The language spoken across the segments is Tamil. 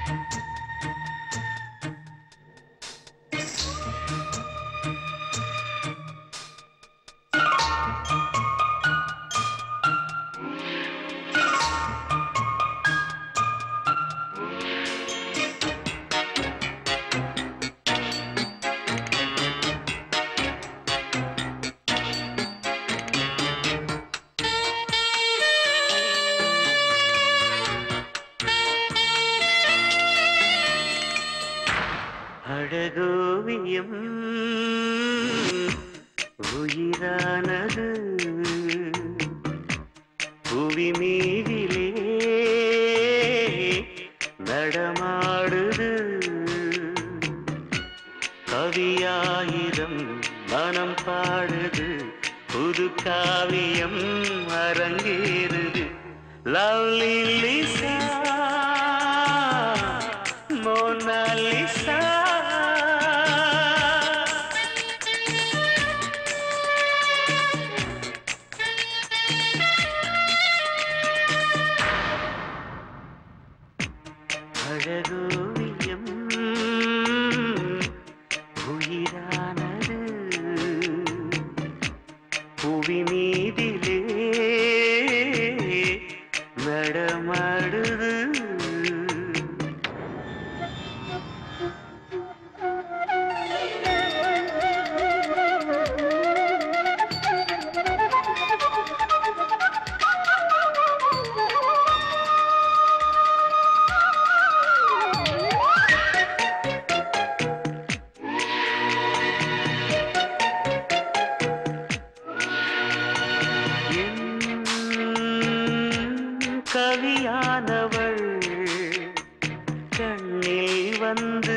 அழகோவியம் உயிரானது புவி மீதிலே நடமாடுது கவியாயிரம் மனம் பாடுது புது காவியம் அரங்கேறுது லவ்லி லிசா மோனாலிசா அழகோவியம் உயிரானது புவி மீதிலே நடமாடுது கவியானவள் கண்ணில் வந்து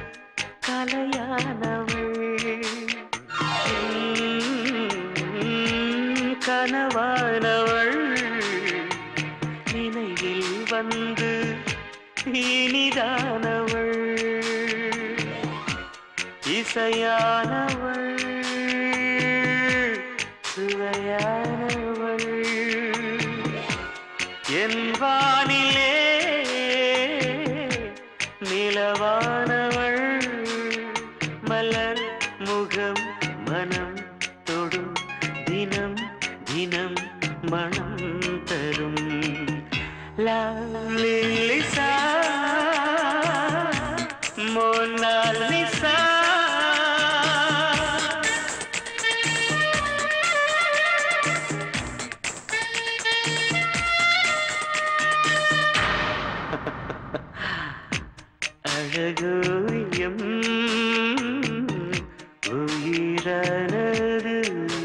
கலையானவள் கனவானவள் நினைவில் வந்து இனிதானவள் இசையானவள் சுவையானவள் என் வானிலே நிலவானவள் மலர் முகம் மனம் தொடும் தினம் தினம் மனம் தரும் லிசா மோனாலிசா அழகோவியம் உயிரானது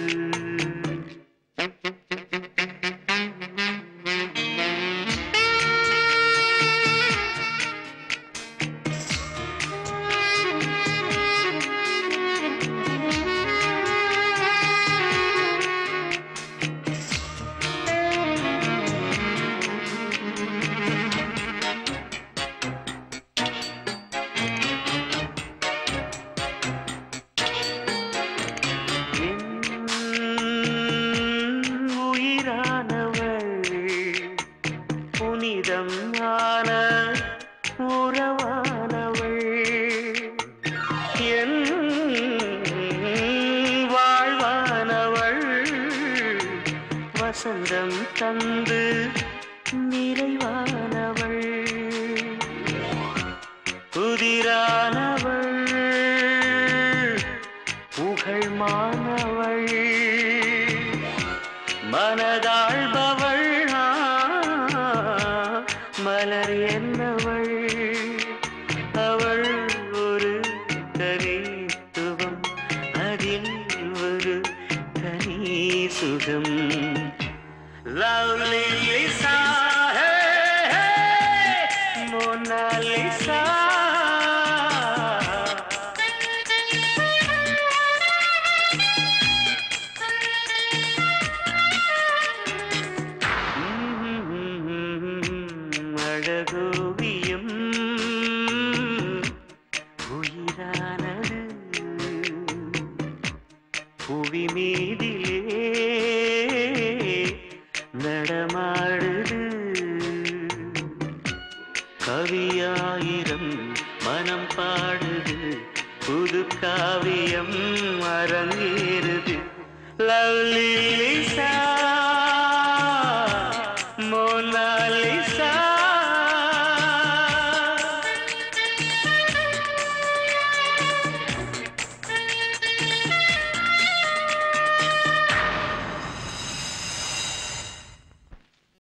புனிதம் ஆன உறவானவள் என் வாழ்வானவள் வசந்தம் தந்து நிறைவானவள் புதிரானவள் புகழ்மானவள் மனதாழ்பவள் மலர் என்னவள் அவள் ஒரு தனித்துவம் அதில் ஒரு தனி சுகம் லவ்லி லிசா மோனாலிசா அழகோவியம் உயிரானது புவி மீதிலே நடமாடுது கவியாயிரம் மனம் பாடுது புது காவியம் அரங்கேறுது லவ்லி லிசா